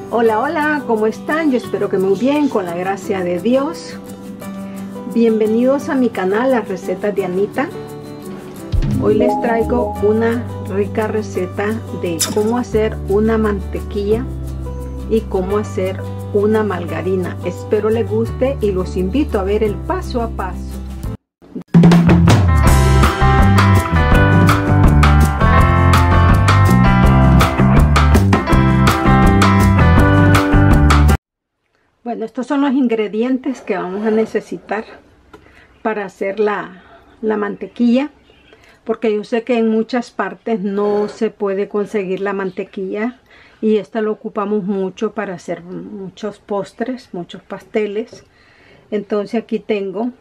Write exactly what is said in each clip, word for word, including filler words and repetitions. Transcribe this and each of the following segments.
Hola, hola, ¿cómo están? Yo espero que muy bien, con la gracia de Dios. Bienvenidos a mi canal, Las Recetas de Anita. Hoy les traigo una rica receta de cómo hacer una mantequilla y cómo hacer una margarina. Espero les guste y los invito a ver el paso a paso. Bueno, estos son los ingredientes que vamos a necesitar para hacer la, la mantequilla, porque yo sé que en muchas partes no se puede conseguir la mantequilla y esta lo ocupamos mucho para hacer muchos postres, muchos pasteles. Entonces aquí tengo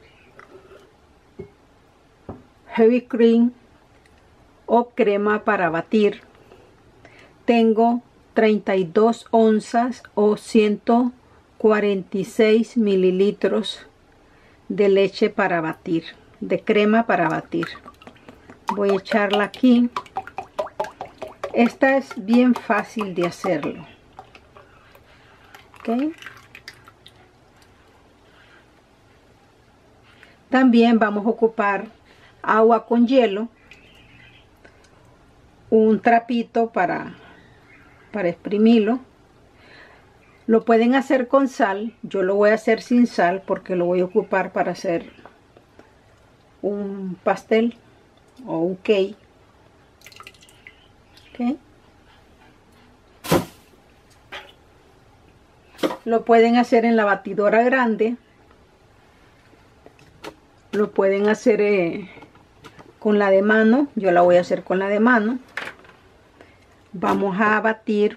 heavy cream o crema para batir. Tengo treinta y dos onzas o ciento cuarenta y seis mililitros de leche para batir, de crema para batir. Voy a echarla aquí. Esta es bien fácil de hacerlo. ¿Okay? También vamos a ocupar agua con hielo, un trapito para, para exprimirlo. Lo pueden hacer con sal, yo lo voy a hacer sin sal porque lo voy a ocupar para hacer un pastel o un cake. ¿Okay? Lo pueden hacer en la batidora grande, lo pueden hacer eh, con la de mano, yo la voy a hacer con la de mano. Vamos a batir.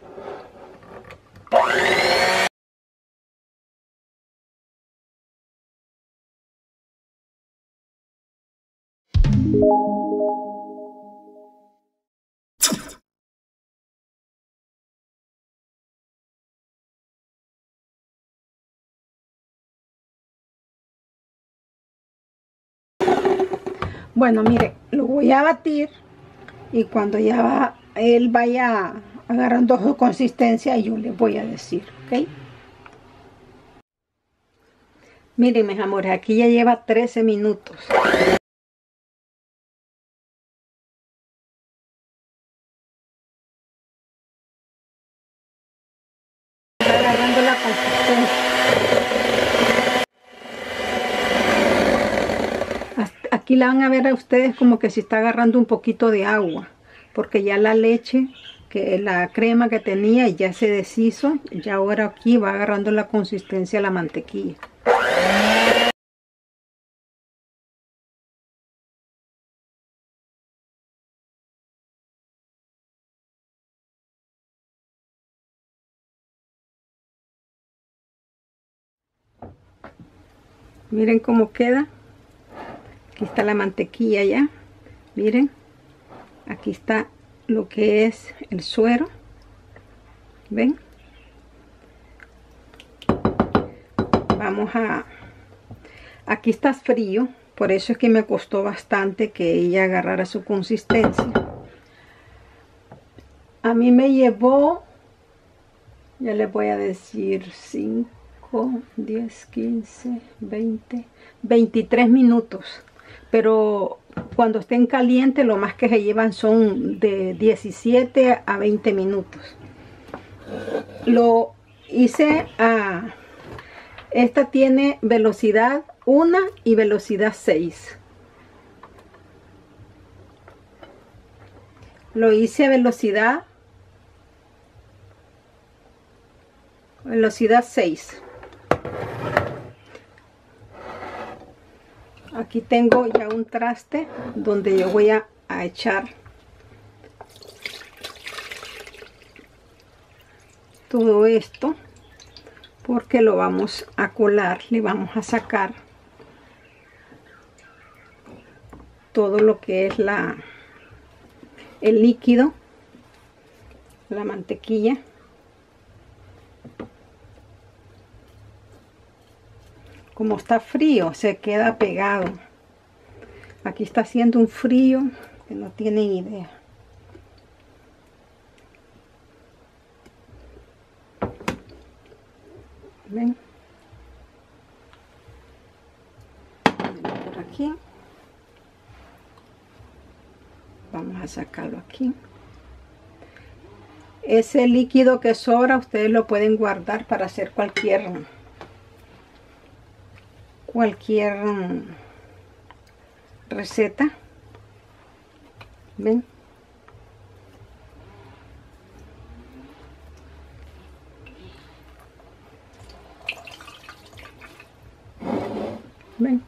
Bueno, mire, lo voy a batir y cuando ya va, él vaya agarrando su consistencia, yo les voy a decir, ¿ok? Miren, mis amores, aquí ya lleva trece minutos. Está agarrando la consistencia. Aquí la van a ver a ustedes como que se está agarrando un poquito de agua, porque ya la leche, que la crema que tenía ya se deshizo, ya ahora aquí va agarrando la consistencia de la mantequilla. Miren cómo queda. Aquí está la mantequilla ya. Miren. Aquí está lo que es el suero. ¿Ven? Vamos a... Aquí está frío. Por eso es que me costó bastante que ella agarrara su consistencia. A mí me llevó... Ya les voy a decir cinco, diez, quince, veinte, veintitrés minutos. Pero cuando estén calientes, lo más que se llevan son de diecisiete a veinte minutos. Lo hice a... Esta tiene velocidad uno y velocidad seis. Lo hice a velocidad... Velocidad seis. Aquí tengo ya un traste donde yo voy a, a echar todo esto, porque lo vamos a colar, le vamos a sacar todo lo que es la el líquido, la mantequilla. Como está frío, se queda pegado. Aquí está haciendo un frío que no tienen idea. ¿Ven? Por aquí. Vamos a sacarlo aquí. Ese líquido que sobra ustedes lo pueden guardar para hacer cualquier cualquier receta. ¿Ven? ¿Ven?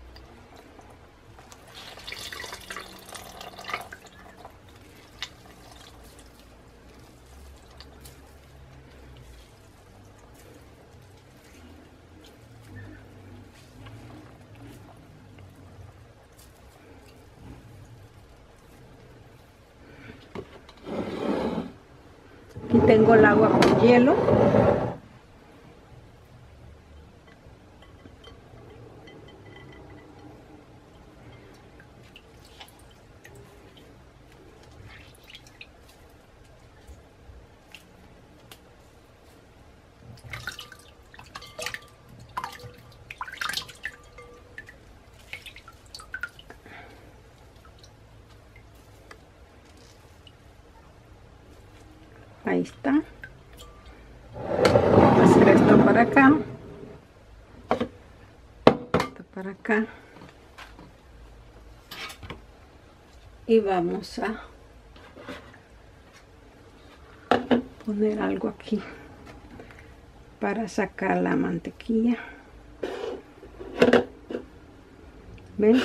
Aquí tengo el agua con hielo. Ahí está. Vamos a hacer esto para acá. Esto para acá. Y vamos a poner algo aquí para sacar la mantequilla. ¿Ven?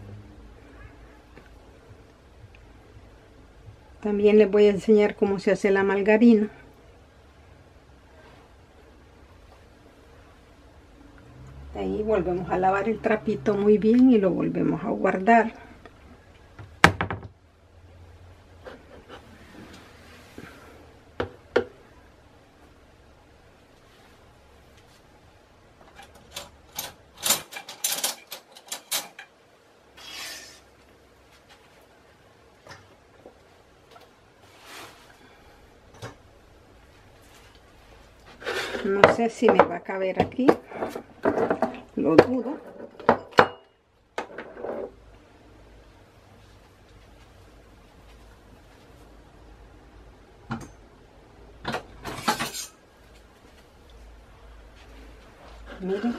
También les voy a enseñar cómo se hace la margarina. Ahí volvemos a lavar el trapito muy bien y lo volvemos a guardar. No sé si me va a caber aquí, lo dudo. Miren,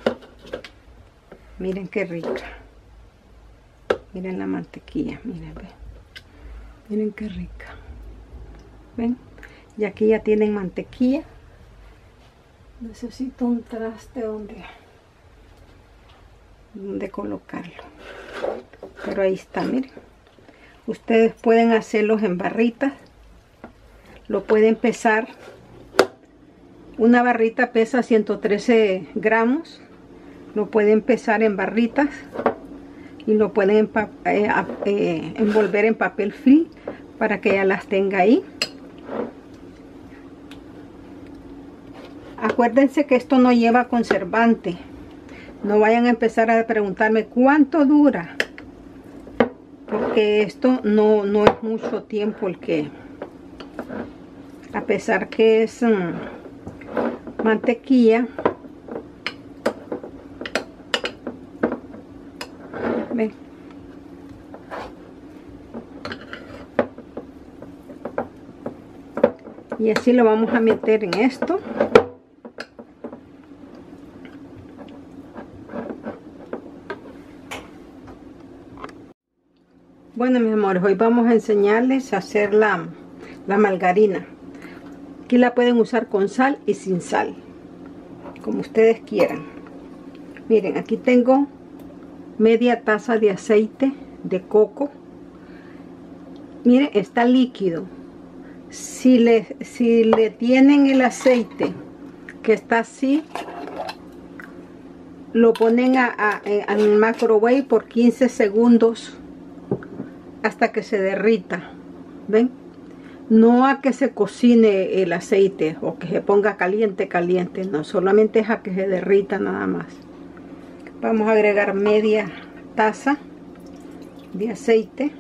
miren qué rica. Miren la mantequilla, miren, ven. Miren qué rica. ¿Ven? Y aquí ya tienen mantequilla. Necesito un traste donde, donde colocarlo. Pero ahí está, miren. Ustedes pueden hacerlos en barritas. Lo pueden pesar. Una barrita pesa ciento trece gramos. Lo pueden pesar en barritas. Y lo pueden eh, eh, envolver en papel film para que ya las tenga ahí. Acuérdense que esto no lleva conservante. No vayan a empezar a preguntarme cuánto dura. Porque esto no, no es mucho tiempo el que... A pesar que es um, mantequilla. ¿Ven? Y así lo vamos a meter en esto. Bueno, mis amores, hoy vamos a enseñarles a hacer la, la margarina. Aquí la pueden usar con sal y sin sal, como ustedes quieran. Miren, aquí tengo media taza de aceite de coco. Miren, está líquido. Si le, si le tienen el aceite que está así, lo ponen a, a, al microwave por quince segundos hasta que se derrita. ¿Ven? No a que se cocine el aceite o que se ponga caliente caliente, no, solamente es a que se derrita nada más. Vamos a agregar media taza de aceite.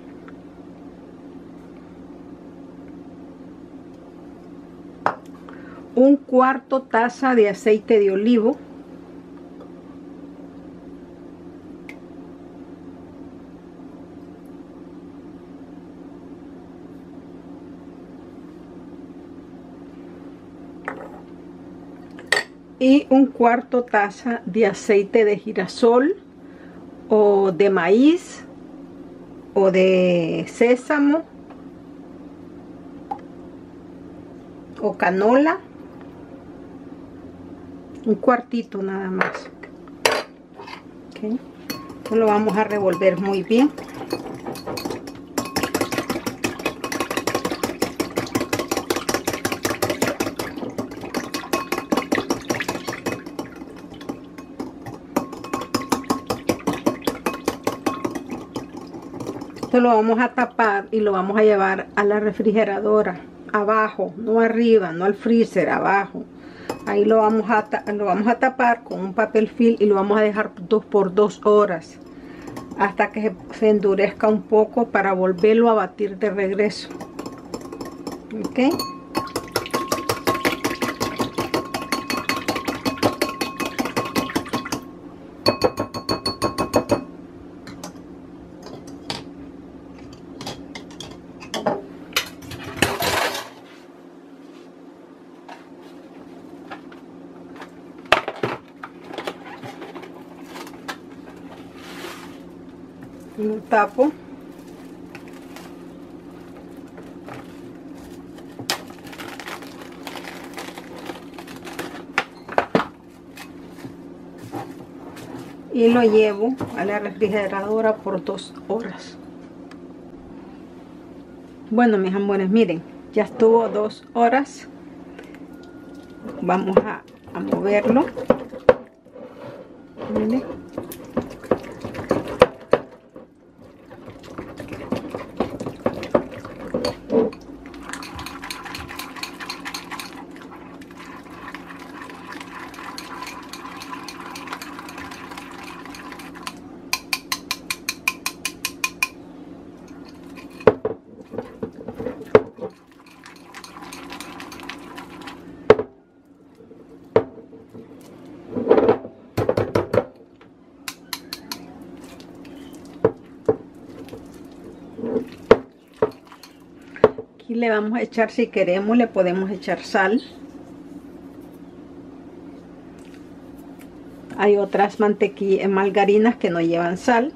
un cuarto taza de aceite de olivo, y un cuarto taza de aceite de girasol o de maíz o de sésamo o canola, un cuartito nada más. Okay. Lo vamos a revolver muy bien. Esto lo vamos a tapar y lo vamos a llevar a la refrigeradora, abajo, no arriba, no al freezer, abajo. Ahí lo vamos a, lo vamos a tapar con un papel film y lo vamos a dejar dos por dos horas hasta que se endurezca un poco para volverlo a batir de regreso. ¿Ok? Lo tapo. Y lo llevo a la refrigeradora por dos horas. Bueno, mis amores, miren, ya estuvo dos horas. Vamos a, a moverlo. Miren. Aquí le vamos a echar, si queremos, le podemos echar sal. Hay otras mantequillas, margarinas que no llevan sal.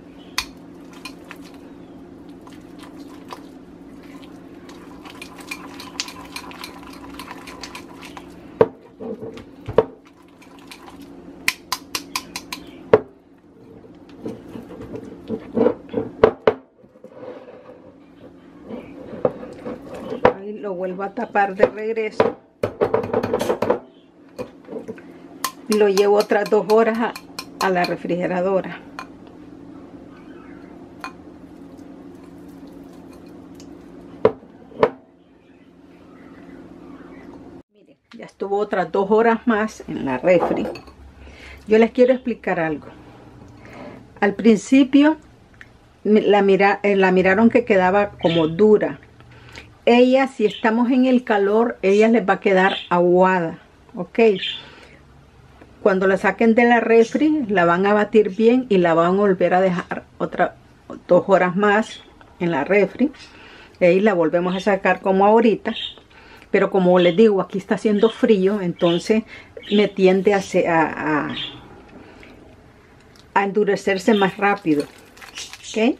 Lo vuelvo a tapar de regreso y lo llevo otras dos horas a, a la refrigeradora. Miren, ya estuvo otras dos horas más en la refri. Yo les quiero explicar algo. Al principio la, mira, la miraron que quedaba como dura. Ella, si estamos en el calor, ella les va a quedar aguada, ok. Cuando la saquen de la refri, la van a batir bien y la van a volver a dejar otras dos horas más en la refri. Y ahí la volvemos a sacar como ahorita. Pero como les digo, aquí está haciendo frío, entonces me tiende a, a, a, a endurecerse más rápido, ok.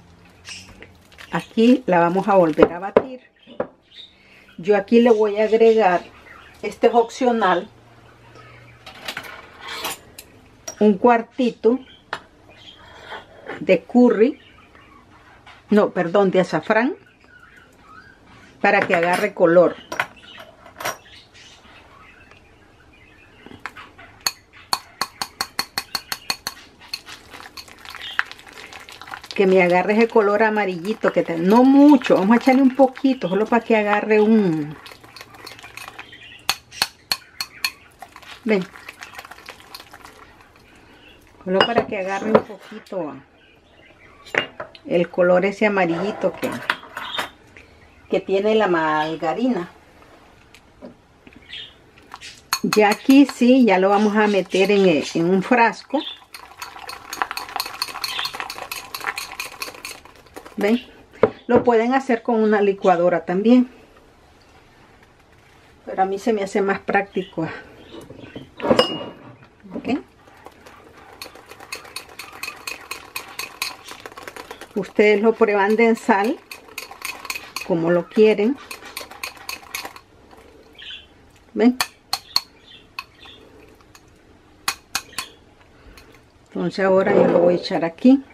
Aquí la vamos a volver a batir. Yo aquí le voy a agregar, este es opcional, un cuartito de curry, no, perdón, de azafrán, para que agarre color. Que me agarre ese color amarillito, que te, no mucho, vamos a echarle un poquito, solo para que agarre un... Ven. Solo para que agarre un poquito el color ese amarillito que, que tiene la margarina. Ya aquí sí, ya lo vamos a meter en, el, en un frasco. ¿Ven? Lo pueden hacer con una licuadora también. Pero a mí se me hace más práctico así. ¿Okay? Ustedes lo prueban de sal, como lo quieren. ¿Ven? Entonces ahora yo lo voy a echar aquí.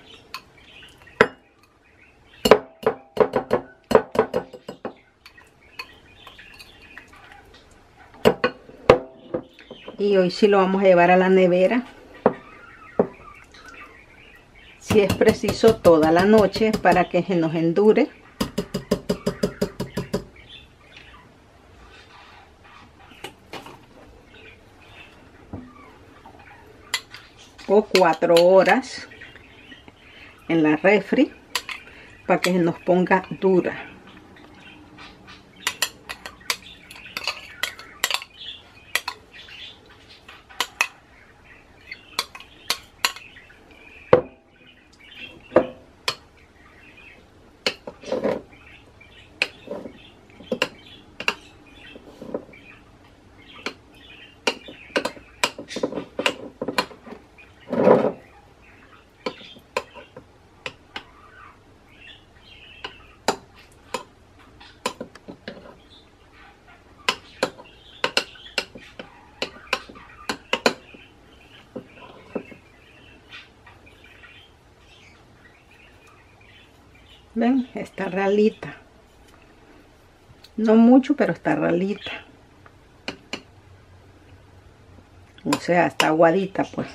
Y hoy sí lo vamos a llevar a la nevera. Si es preciso, toda la noche para que se nos endure. O cuatro horas en la refri para que se nos ponga dura. ¿Ven? Está ralita. No mucho, pero está ralita. O sea, está aguadita, pues.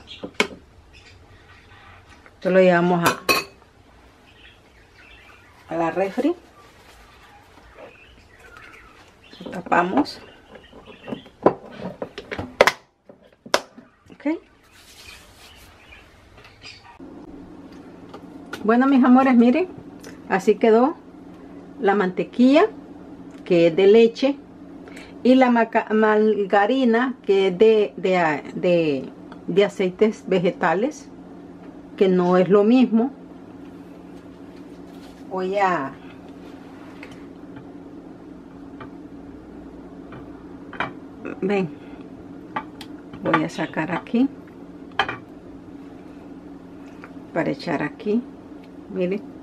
Esto lo llevamos a, a la refri. Lo tapamos. Ok. Bueno, mis amores, miren. Así quedó la mantequilla, que es de leche, y la margarina, que es de, de, de, de aceites vegetales, que no es lo mismo. Voy a ven, voy a sacar aquí para echar aquí. Miren,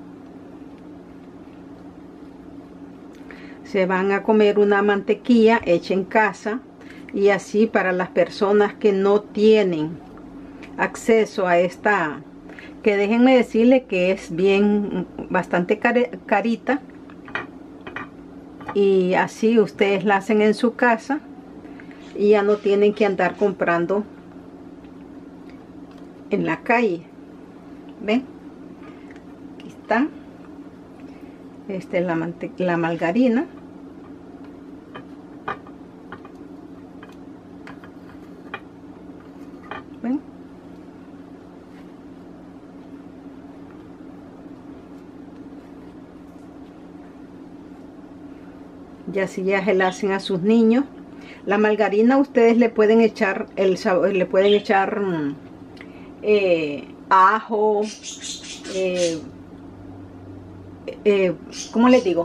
se van a comer una mantequilla hecha en casa, y así para las personas que no tienen acceso a esta, que déjenme decirle que es bien bastante carita, y así ustedes la hacen en su casa y ya no tienen que andar comprando en la calle. ¿Ven? Aquí está. Esta es la, la margarina. ¿Ven? Ya si ya se la hacen a sus niños. La margarina ustedes le pueden echar el sabor, le pueden echar eh, ajo, eh, eh, ¿cómo les digo?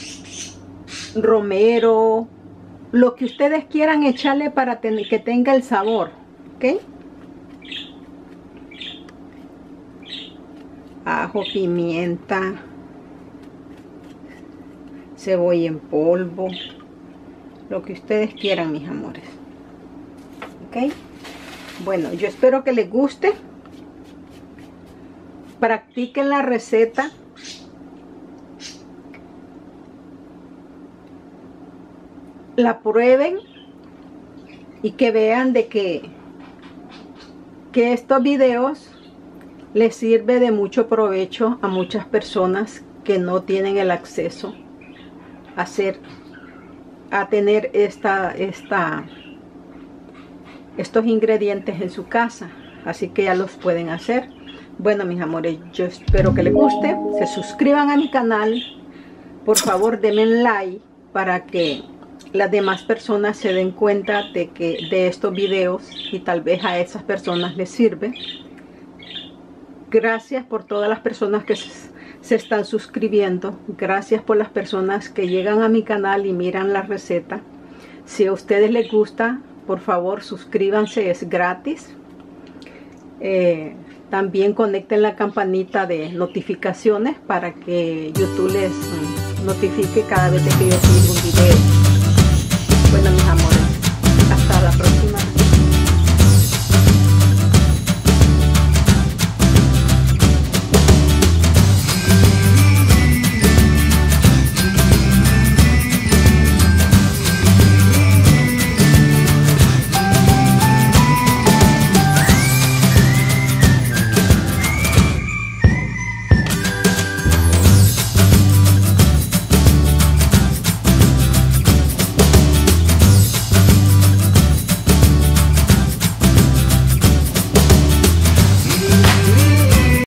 Romero, lo que ustedes quieran echarle para tener, que tenga el sabor, ¿ok? Ajo, pimienta, cebolla en polvo, lo que ustedes quieran, mis amores. Ok, bueno, yo espero que les guste. Practiquen la receta. La prueben y que vean de que, que estos videos les sirve de mucho provecho a muchas personas que no tienen el acceso a hacer a tener esta, esta, estos ingredientes en su casa, así que ya los pueden hacer. Bueno, mis amores, yo espero que les guste. Se suscriban a mi canal, por favor denme like para que las demás personas se den cuenta de que de estos videos y tal vez a esas personas les sirve. Gracias por todas las personas que se están suscribiendo. Gracias por las personas que llegan a mi canal y miran la receta. Si a ustedes les gusta, por favor suscríbanse, es gratis. Eh, también conecten la campanita de notificaciones para que YouTube les notifique cada vez que yo subo un video.